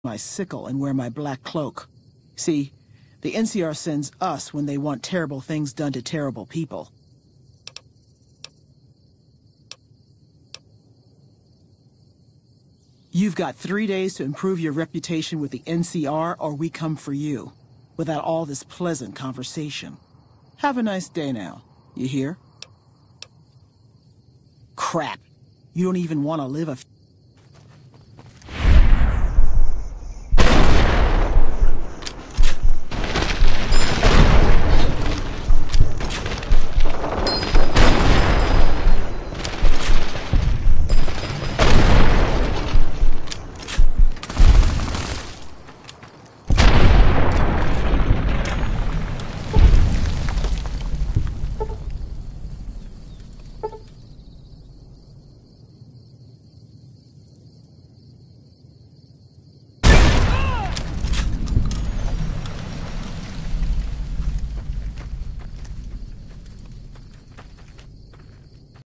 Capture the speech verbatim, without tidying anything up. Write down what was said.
my sickle and wear my black cloak. See, the N C R sends us when they want terrible things done to terrible people. You've got three days to improve your reputation with the N C R, or we come for you, without all this pleasant conversation. Have a nice day now, you hear? Crap, you don't even want to live a